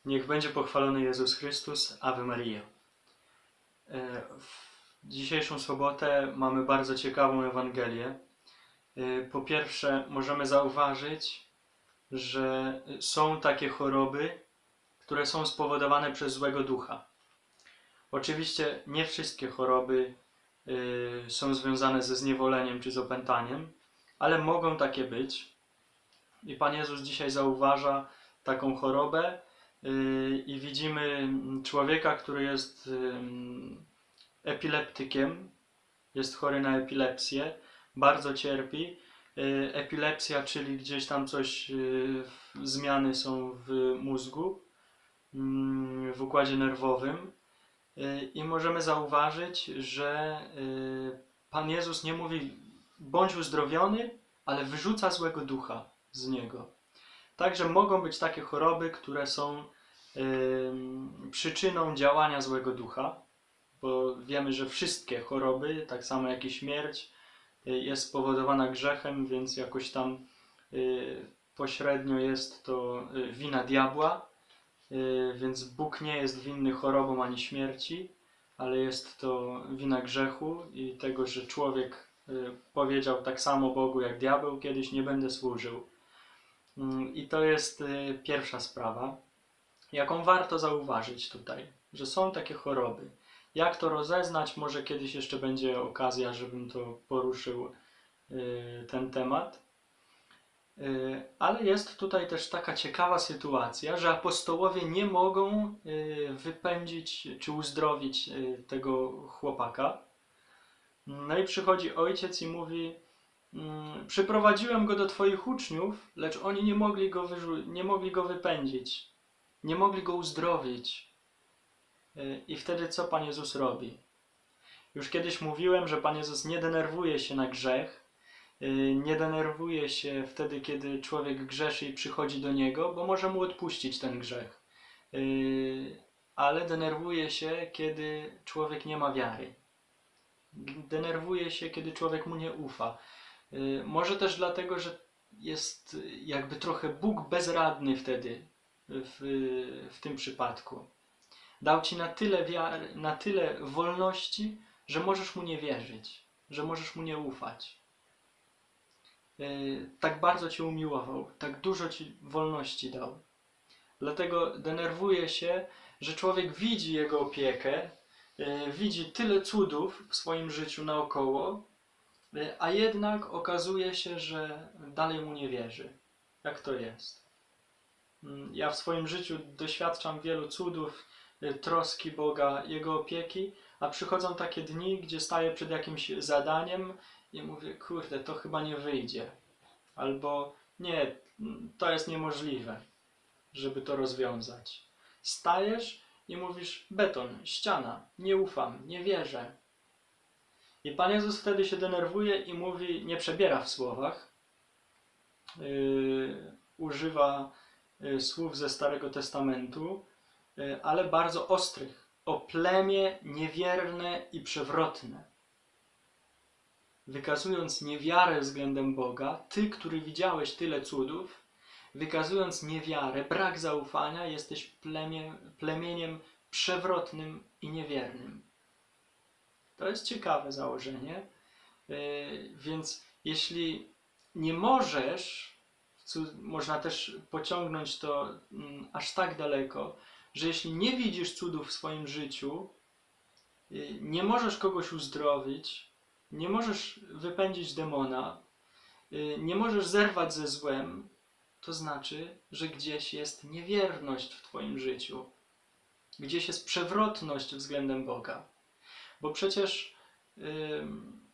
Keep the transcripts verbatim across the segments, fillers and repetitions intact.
Niech będzie pochwalony Jezus Chrystus. Ave Maria. W dzisiejszą sobotę mamy bardzo ciekawą Ewangelię. Po pierwsze, możemy zauważyć, że są takie choroby, które są spowodowane przez złego ducha. Oczywiście nie wszystkie choroby są związane ze zniewoleniem czy z opętaniem, ale mogą takie być. I Pan Jezus dzisiaj zauważa taką chorobę i widzimy człowieka, który jest epileptykiem, jest chory na epilepsję, bardzo cierpi. Epilepsja, czyli gdzieś tam coś, zmiany są w mózgu, w układzie nerwowym. I możemy zauważyć, że Pan Jezus nie mówi bądź uzdrowiony, ale wyrzuca złego ducha z niego. Także mogą być takie choroby, które są przyczyną działania złego ducha, bo wiemy, że wszystkie choroby, tak samo jak i śmierć, jest spowodowana grzechem, więc jakoś tam pośrednio jest to wina diabła, więc Bóg nie jest winny chorobom ani śmierci, ale jest to wina grzechu i tego, że człowiek powiedział tak samo Bogu jak diabeł, kiedyś nie będę służył. I to jest pierwsza sprawa, jaką warto zauważyć tutaj, że są takie choroby. Jak to rozeznać? Może kiedyś jeszcze będzie okazja, żebym to poruszył, ten temat. Ale jest tutaj też taka ciekawa sytuacja, że apostołowie nie mogą wypędzić czy uzdrowić tego chłopaka. No i przychodzi ojciec i mówi: przyprowadziłem go do twoich uczniów, lecz oni nie mogli go, wyrzu- nie mogli go wypędzić, nie mogli go uzdrowić. I wtedy co Pan Jezus robi? Już kiedyś mówiłem, że Pan Jezus nie denerwuje się na grzech, nie denerwuje się wtedy, kiedy człowiek grzeszy i przychodzi do Niego, bo może mu odpuścić ten grzech. Ale denerwuje się, kiedy człowiek nie ma wiary. Denerwuje się, kiedy człowiek mu nie ufa. Może też dlatego, że jest jakby trochę Bóg bezradny wtedy w, w tym przypadku. Dał ci na tyle wiary, na tyle wolności, że możesz mu nie wierzyć, że możesz mu nie ufać. Tak bardzo cię umiłował, tak dużo ci wolności dał. Dlatego denerwuje się, że człowiek widzi jego opiekę, widzi tyle cudów w swoim życiu naokoło, a jednak okazuje się, że dalej mu nie wierzy. Jak to jest? Ja w swoim życiu doświadczam wielu cudów, troski Boga, Jego opieki, a przychodzą takie dni, gdzie staję przed jakimś zadaniem i mówię: kurde, to chyba nie wyjdzie. Albo nie, to jest niemożliwe, żeby to rozwiązać. Stajesz i mówisz: beton, ściana, nie ufam, nie wierzę. I Pan Jezus wtedy się denerwuje i mówi, nie przebiera w słowach, yy, używa yy, słów ze Starego Testamentu, yy, ale bardzo ostrych. O plemię niewierne i przewrotne. Wykazując niewiarę względem Boga, ty, który widziałeś tyle cudów, wykazując niewiarę, brak zaufania, jesteś plemię, plemieniem przewrotnym i niewiernym. To jest ciekawe założenie, yy, więc jeśli nie możesz, można też pociągnąć to mm, aż tak daleko, że jeśli nie widzisz cudów w swoim życiu, yy, nie możesz kogoś uzdrowić, nie możesz wypędzić demona, yy, nie możesz zerwać ze złem, to znaczy, że gdzieś jest niewierność w twoim życiu, gdzieś jest przewrotność względem Boga. Bo przecież yy,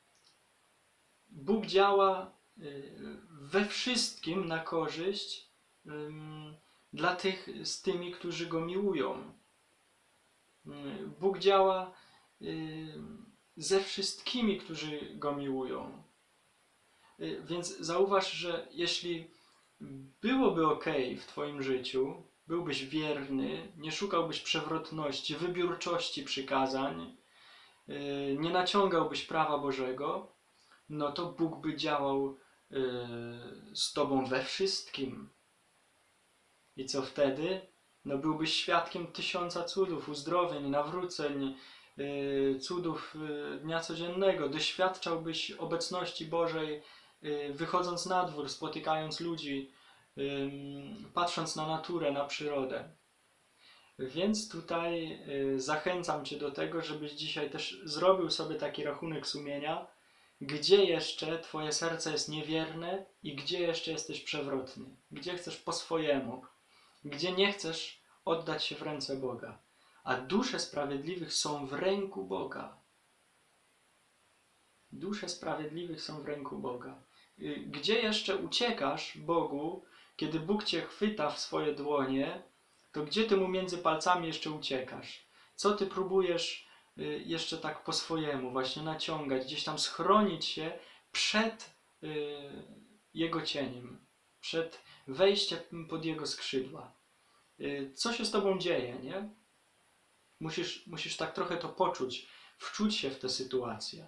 Bóg działa yy, we wszystkim na korzyść yy, dla tych z tymi, którzy Go miłują. Yy, Bóg działa yy, ze wszystkimi, którzy Go miłują. Yy, więc zauważ, że jeśli byłoby ok w twoim życiu, byłbyś wierny, nie szukałbyś przewrotności, wybiórczości przykazań, nie naciągałbyś prawa Bożego, no to Bóg by działał z tobą we wszystkim. I co wtedy? No byłbyś świadkiem tysiąca cudów, uzdrowień, nawróceń, yy, cudów yy, dnia codziennego. Doświadczałbyś obecności Bożej, yy, wychodząc na dwór, spotykając ludzi, yy, patrząc na naturę, na przyrodę. Więc tutaj yy, zachęcam Cię do tego, żebyś dzisiaj też zrobił sobie taki rachunek sumienia, gdzie jeszcze Twoje serce jest niewierne i gdzie jeszcze jesteś przewrotny, gdzie chcesz po swojemu, gdzie nie chcesz oddać się w ręce Boga. A dusze sprawiedliwych są w ręku Boga. Dusze sprawiedliwych są w ręku Boga. Gdzie jeszcze uciekasz Bogu, kiedy Bóg Cię chwyta w swoje dłonie, to gdzie Ty Mu między palcami jeszcze uciekasz? Co Ty próbujesz jeszcze tak po swojemu właśnie naciągać, gdzieś tam schronić się przed Jego cieniem, przed wejściem pod Jego skrzydła? Co się z Tobą dzieje, nie? Musisz, musisz tak trochę to poczuć, wczuć się w tę sytuację.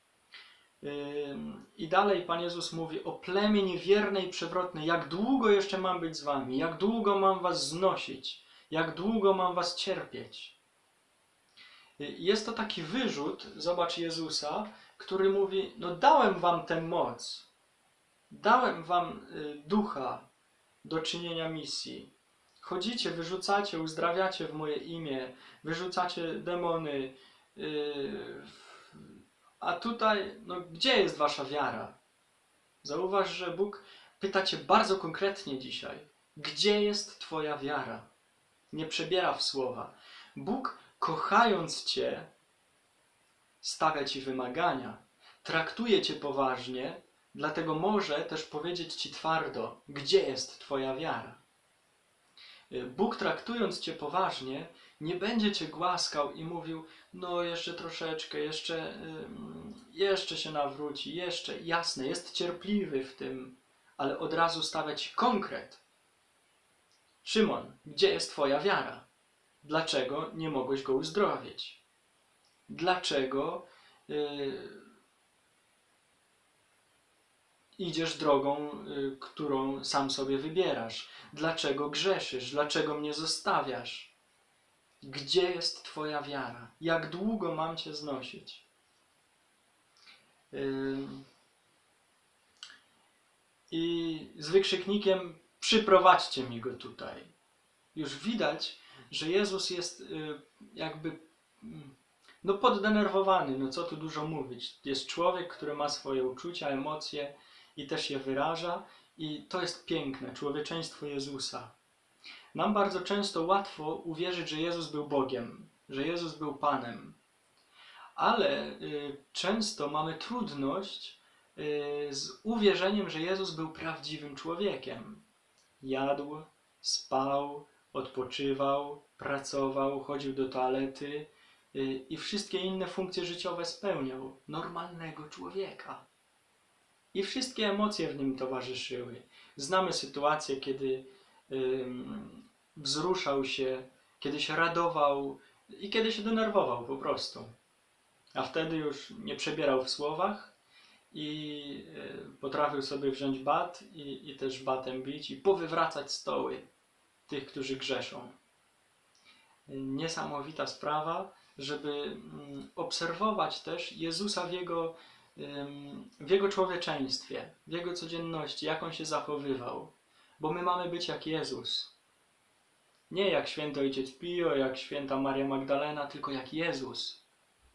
I dalej Pan Jezus mówi: o plemię niewierne i przewrotne, jak długo jeszcze mam być z wami? Jak długo mam was znosić? Jak długo mam was cierpieć? Jest to taki wyrzut, zobacz, Jezusa, który mówi: no dałem wam tę moc, dałem wam ducha do czynienia misji. Chodzicie, wyrzucacie, uzdrawiacie w moje imię, wyrzucacie demony, yy, a tutaj, no gdzie jest wasza wiara? Zauważ, że Bóg pyta cię bardzo konkretnie dzisiaj. Gdzie jest twoja wiara? Nie przebiera w słowa. Bóg, kochając cię, stawia ci wymagania, traktuje cię poważnie, dlatego może też powiedzieć ci twardo, gdzie jest twoja wiara. Bóg, traktując cię poważnie, nie będzie cię głaskał i mówił: no jeszcze troszeczkę, jeszcze, jeszcze się nawróci, jeszcze, jasne, jest cierpliwy w tym, ale od razu stawia ci konkret. Szymon, gdzie jest twoja wiara? Dlaczego nie mogłeś go uzdrowić? Dlaczego yy, idziesz drogą, yy, którą sam sobie wybierasz? Dlaczego grzeszysz? Dlaczego mnie zostawiasz? Gdzie jest twoja wiara? Jak długo mam cię znosić? Yy... I z wykrzyknikiem: przyprowadźcie mi go tutaj. Już widać, że Jezus jest yy, jakby no poddenerwowany, no co tu dużo mówić. Jest człowiek, który ma swoje uczucia, emocje i też je wyraża, i to jest piękne, człowieczeństwo Jezusa. Nam bardzo często łatwo uwierzyć, że Jezus był Bogiem, że Jezus był Panem, ale y, często mamy trudność y, z uwierzeniem, że Jezus był prawdziwym człowiekiem. Jadł, spał, odpoczywał, pracował, chodził do toalety y, i wszystkie inne funkcje życiowe spełniał. Normalnego człowieka. I wszystkie emocje w nim towarzyszyły. Znamy sytuację, kiedy y, wzruszał się, kiedy się radował i kiedy się denerwował po prostu. A wtedy już nie przebierał w słowach i potrafił sobie wziąć bat i, i też batem bić i powywracać stoły tych, którzy grzeszą. Niesamowita sprawa, żeby obserwować też Jezusa w Jego, w Jego człowieczeństwie, w Jego codzienności, jak On się zachowywał. Bo my mamy być jak Jezus. Nie jak święty ojciec Pio, jak święta Maria Magdalena, tylko jak Jezus.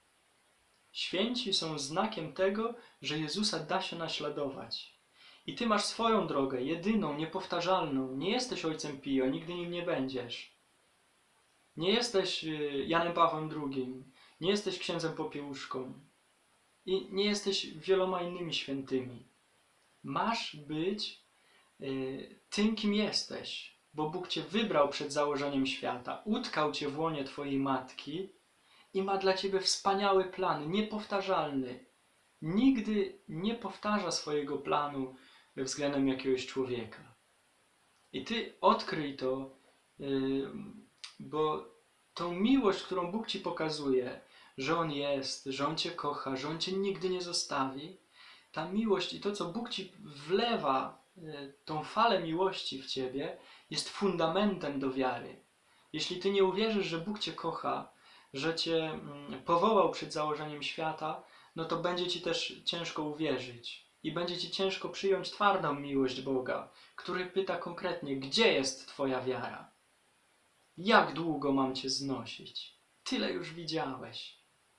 Święci są znakiem tego, że Jezusa da się naśladować. I ty masz swoją drogę, jedyną, niepowtarzalną. Nie jesteś ojcem Pio, nigdy nim nie będziesz. Nie jesteś Janem Pawłem drugim, nie jesteś księdzem Popiełuszką i nie jesteś wieloma innymi świętymi. Masz być y, tym, kim jesteś, bo Bóg cię wybrał przed założeniem świata, utkał cię w łonie twojej matki i ma dla ciebie wspaniały plan, niepowtarzalny. Nigdy nie powtarza swojego planu względem jakiegoś człowieka. I ty odkryj to, yy, bo tą miłość, którą Bóg ci pokazuje, że On jest, że On cię kocha, że On cię nigdy nie zostawi, ta miłość i to, co Bóg ci wlewa, yy, tą falę miłości w ciebie, jest fundamentem do wiary. Jeśli ty nie uwierzysz, że Bóg cię kocha, że cię powołał przed założeniem świata, no to będzie ci też ciężko uwierzyć. I będzie ci ciężko przyjąć twardą miłość Boga, który pyta konkretnie, gdzie jest twoja wiara? Jak długo mam cię znosić? Tyle już widziałeś.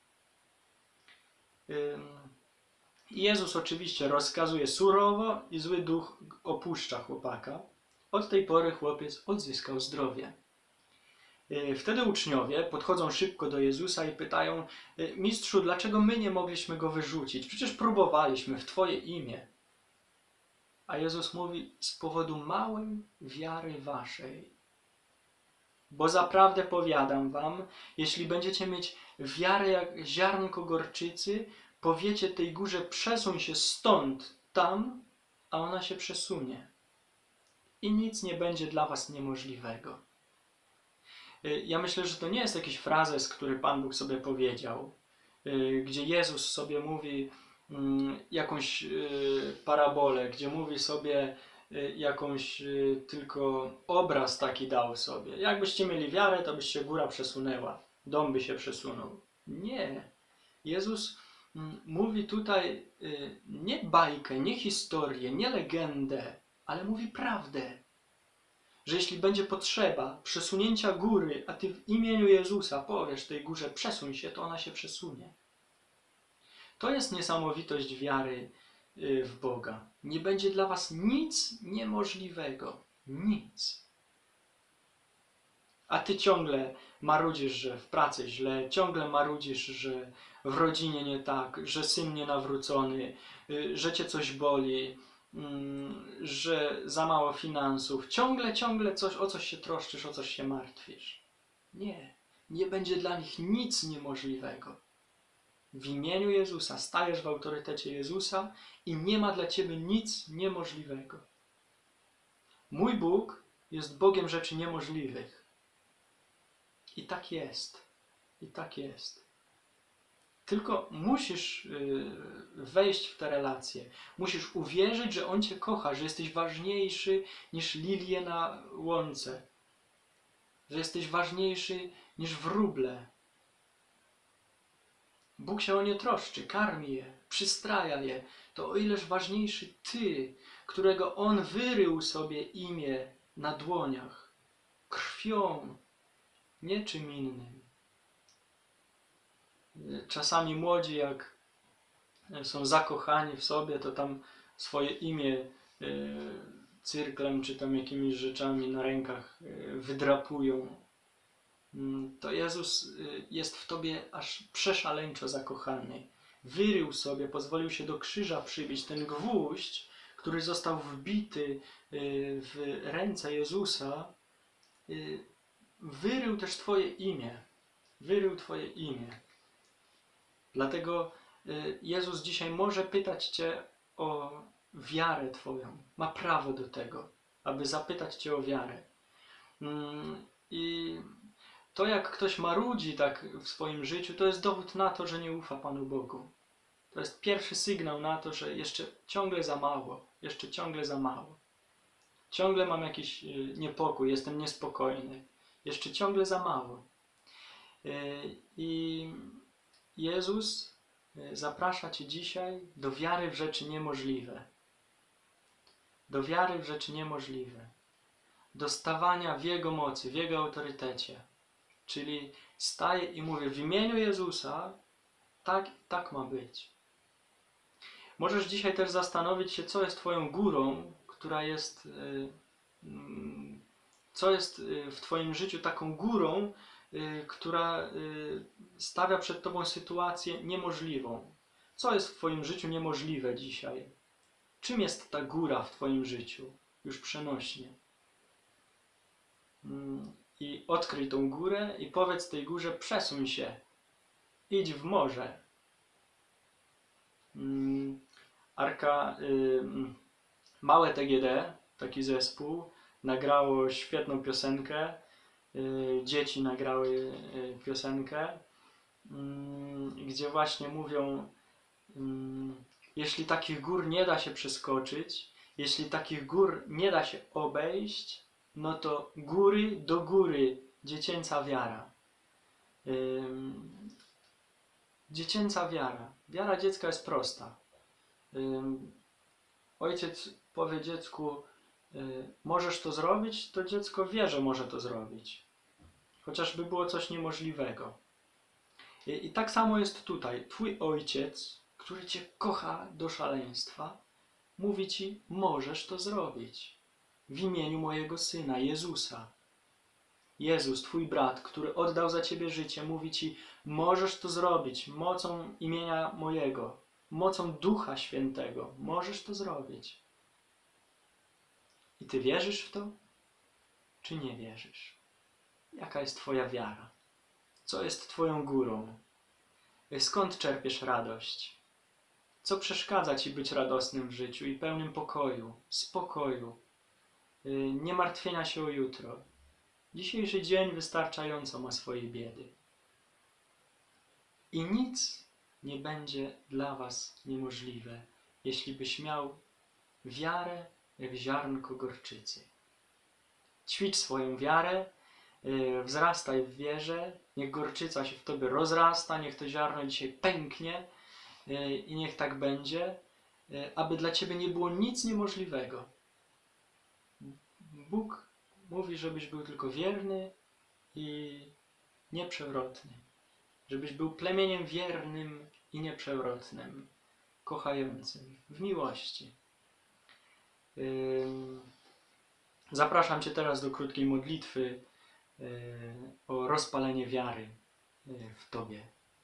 Jezus oczywiście rozkazuje surowo i zły duch opuszcza chłopaka. Od tej pory chłopiec odzyskał zdrowie. Wtedy uczniowie podchodzą szybko do Jezusa i pytają: Mistrzu, dlaczego my nie mogliśmy go wyrzucić? Przecież próbowaliśmy w Twoje imię. A Jezus mówi: z powodu małej wiary waszej. Bo zaprawdę powiadam wam, jeśli będziecie mieć wiarę jak ziarnko gorczycy, powiecie tej górze: przesuń się stąd, tam, a ona się przesunie. I nic nie będzie dla was niemożliwego. Ja myślę, że to nie jest jakiś frazes, który Pan Bóg sobie powiedział, gdzie Jezus sobie mówi jakąś parabolę, gdzie mówi sobie jakąś tylko obraz taki dał sobie. Jakbyście mieli wiarę, to byście góra przesunęła, dom by się przesunął. Nie. Jezus mówi tutaj nie bajkę, nie historię, nie legendę, ale mówi prawdę. Że jeśli będzie potrzeba przesunięcia góry, a ty w imieniu Jezusa powiesz tej górze: przesuń się, to ona się przesunie. To jest niesamowitość wiary w Boga. Nie będzie dla was nic niemożliwego. Nic. A ty ciągle marudzisz, że w pracy źle, ciągle marudzisz, że w rodzinie nie tak, że syn nienawrócony, że cię coś boli, że za mało finansów. Ciągle, ciągle coś, o coś się troszczysz, o coś się martwisz. Nie. Nie będzie dla nich nic niemożliwego. W imieniu Jezusa stajesz w autorytecie Jezusa i nie ma dla ciebie nic niemożliwego. Mój Bóg jest Bogiem rzeczy niemożliwych. I tak jest. I tak jest. Tylko musisz wejść w te relacje. Musisz uwierzyć, że On cię kocha, że jesteś ważniejszy niż lilie na łące. Że jesteś ważniejszy niż wróble. Bóg się o nie troszczy, karmi je, przystraja je. To o ileż ważniejszy ty, którego On wyrył sobie imię na dłoniach. Krwią, nie czym innym. Czasami młodzi, jak są zakochani w sobie, to tam swoje imię cyrklem czy tam jakimiś rzeczami na rękach wydrapują. To Jezus jest w tobie aż przeszaleńczo zakochany. Wyrył sobie, pozwolił się do krzyża przybić ten gwóźdź, który został wbity w ręce Jezusa. Wyrył też twoje imię. Wyrył twoje imię. Dlatego Jezus dzisiaj może pytać cię o wiarę twoją. Ma prawo do tego, aby zapytać cię o wiarę. I to, jak ktoś marudzi tak w swoim życiu, to jest dowód na to, że nie ufa Panu Bogu. To jest pierwszy sygnał na to, że jeszcze ciągle za mało. Jeszcze ciągle za mało. Ciągle mam jakiś niepokój, jestem niespokojny. Jeszcze ciągle za mało. I Jezus zaprasza cię dzisiaj do wiary w rzeczy niemożliwe. Do wiary w rzeczy niemożliwe. Do stawania w Jego mocy, w Jego autorytecie. Czyli staję i mówię: w imieniu Jezusa tak, tak ma być. Możesz dzisiaj też zastanowić się, co jest twoją górą, która jest, co jest w twoim życiu taką górą, która stawia przed tobą sytuację niemożliwą. Co jest w twoim życiu niemożliwe dzisiaj? Czym jest ta góra w twoim życiu? Już przenośnie. I odkryj tą górę i powiedz tej górze: przesuń się, idź w morze. Arka, małe T G D, taki zespół, nagrało świetną piosenkę. Dzieci nagrały piosenkę, gdzie właśnie mówią: jeśli takich gór nie da się przeskoczyć, jeśli takich gór nie da się obejść, no to góry do góry dziecięca wiara. Dziecięca wiara. Wiara dziecka jest prosta. Ojciec powie dziecku, możesz to zrobić, to dziecko wie, że może to zrobić. Chociażby było coś niemożliwego. I, i tak samo jest tutaj. Twój ojciec, który cię kocha do szaleństwa, mówi ci, możesz to zrobić. W imieniu mojego Syna, Jezusa. Jezus, twój brat, który oddał za ciebie życie, mówi ci, możesz to zrobić mocą imienia mojego, mocą Ducha Świętego. Możesz to zrobić. I ty wierzysz w to? Czy nie wierzysz? Jaka jest twoja wiara? Co jest twoją górą? Skąd czerpiesz radość? Co przeszkadza ci być radosnym w życiu i pełnym pokoju, spokoju, nie martwienia się o jutro? Dzisiejszy dzień wystarczająco ma swoje biedy. I nic nie będzie dla was niemożliwe, jeśli byś miał wiarę jak ziarnko gorczycy. Ćwicz swoją wiarę, wzrastaj w wierze, niech gorczyca się w tobie rozrasta, niech to ziarno dzisiaj pęknie i niech tak będzie, aby dla ciebie nie było nic niemożliwego. Bóg mówi, żebyś był tylko wierny i nieprzewrotny. Żebyś był plemieniem wiernym i nieprzewrotnym, kochającym, w miłości. Zapraszam cię teraz do krótkiej modlitwy o rozpalenie wiary w tobie.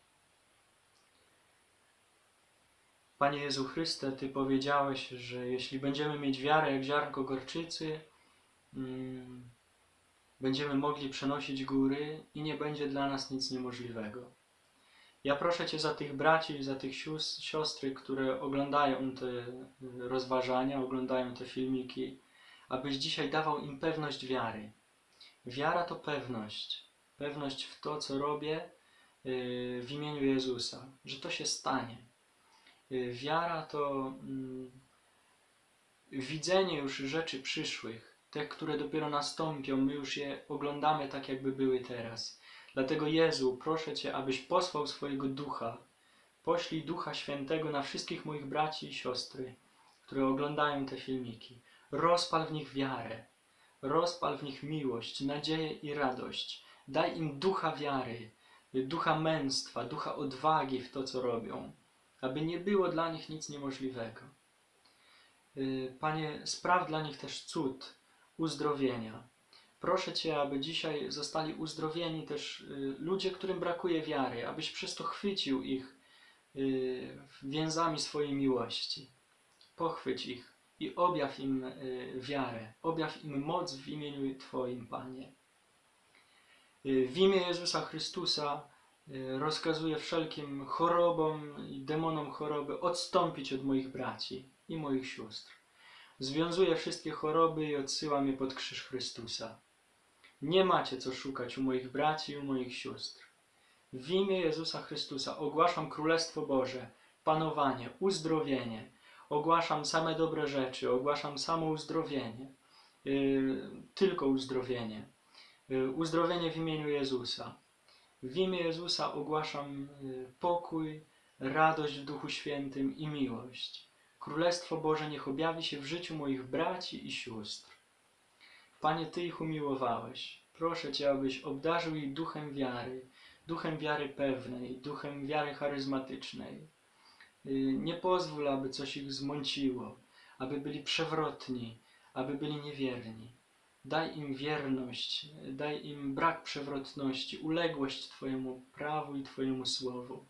Panie Jezu Chryste, Ty powiedziałeś, że jeśli będziemy mieć wiarę jak ziarnko gorczycy, mm, będziemy mogli przenosić góry i nie będzie dla nas nic niemożliwego. Ja proszę Cię za tych braci, za tych siostry, które oglądają te rozważania, oglądają te filmiki, abyś dzisiaj dawał im pewność wiary. Wiara to pewność. Pewność w to, co robię w imieniu Jezusa, że to się stanie. Wiara to mm, widzenie już rzeczy przyszłych, te, które dopiero nastąpią, my już je oglądamy tak, jakby były teraz. Dlatego Jezu, proszę Cię, abyś posłał swojego Ducha. Poślij Ducha Świętego na wszystkich moich braci i siostry, które oglądają te filmiki. Rozpal w nich wiarę, rozpal w nich miłość, nadzieję i radość. Daj im ducha wiary, ducha męstwa, ducha odwagi w to, co robią, aby nie było dla nich nic niemożliwego. Panie, spraw dla nich też cud uzdrowienia. Proszę Cię, aby dzisiaj zostali uzdrowieni też ludzie, którym brakuje wiary, abyś przez to chwycił ich więzami swojej miłości. Pochwyć ich i objaw im wiarę, objaw im moc w imieniu Twoim, Panie. W imię Jezusa Chrystusa rozkazuję wszelkim chorobom i demonom choroby odstąpić od moich braci i moich sióstr. Związuję wszystkie choroby i odsyłam je pod krzyż Chrystusa. Nie macie co szukać u moich braci i u moich sióstr. W imię Jezusa Chrystusa ogłaszam Królestwo Boże, panowanie, uzdrowienie. Ogłaszam same dobre rzeczy, ogłaszam samo uzdrowienie. Yy, tylko uzdrowienie. Yy, uzdrowienie w imieniu Jezusa. W imię Jezusa ogłaszam yy, pokój, radość w Duchu Świętym i miłość. Królestwo Boże niech objawi się w życiu moich braci i sióstr. Panie, Ty ich umiłowałeś. Proszę Cię, abyś obdarzył ich duchem wiary, duchem wiary pewnej, duchem wiary charyzmatycznej. Nie pozwól, aby coś ich zmąciło, aby byli przewrotni, aby byli niewierni. Daj im wierność, daj im brak przewrotności, uległość Twojemu prawu i Twojemu słowu.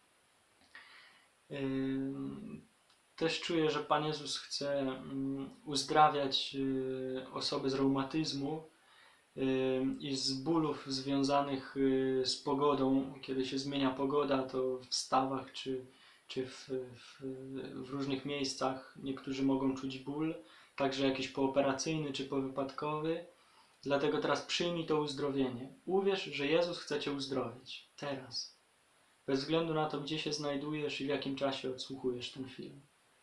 Też czuję, że Pan Jezus chce uzdrawiać osoby z reumatyzmu i z bólów związanych z pogodą. Kiedy się zmienia pogoda, to w stawach czy, czy w, w, w różnych miejscach niektórzy mogą czuć ból, także jakiś pooperacyjny czy powypadkowy. Dlatego teraz przyjmij to uzdrowienie. Uwierz, że Jezus chce Cię uzdrowić. Teraz. Bez względu na to, gdzie się znajdujesz i w jakim czasie odsłuchujesz ten film.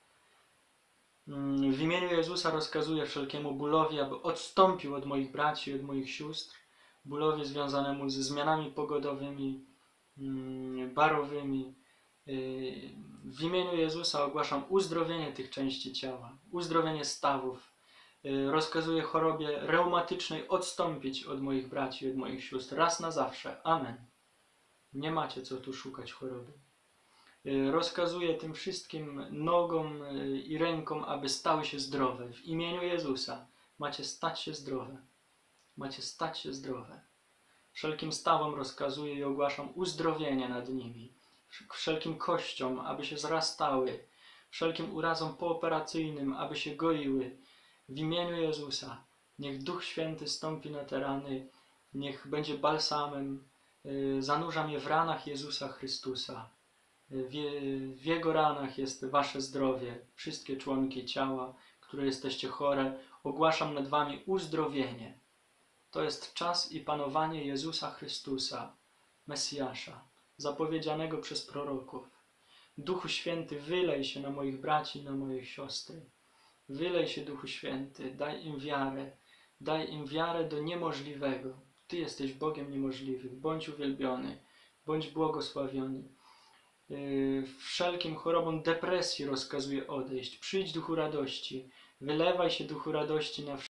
W imieniu Jezusa rozkazuję wszelkiemu bólowi, aby odstąpił od moich braci, od moich sióstr. bólowi związanemu ze zmianami pogodowymi, barowymi. W imieniu Jezusa ogłaszam uzdrowienie tych części ciała, uzdrowienie stawów. Rozkazuję chorobie reumatycznej odstąpić od moich braci, od moich sióstr, raz na zawsze. Amen. Nie macie co tu szukać choroby. Rozkazuję tym wszystkim nogom i rękom, aby stały się zdrowe. W imieniu Jezusa macie stać się zdrowe. Macie stać się zdrowe. Wszelkim stawom rozkazuję i ogłaszam uzdrowienie nad nimi. Wszelkim kościom, aby się zrastały. Wszelkim urazom pooperacyjnym, aby się goiły. W imieniu Jezusa niech Duch Święty stąpi na te rany. Niech będzie balsamem. Zanurzam je w ranach Jezusa Chrystusa. W, w Jego ranach jest wasze zdrowie. Wszystkie członki ciała, które jesteście chore, ogłaszam nad wami uzdrowienie. To jest czas i panowanie Jezusa Chrystusa, Mesjasza, zapowiedzianego przez proroków. Duchu Święty, wylej się na moich braci i na moje siostry. Wylej się, Duchu Święty, daj im wiarę, daj im wiarę do niemożliwego. Ty jesteś Bogiem niemożliwych. Bądź uwielbiony, bądź błogosławiony. Wszelkim chorobom depresji rozkazuję odejść. Przyjdź, Duchu radości, wylewaj się, Duchu radości, na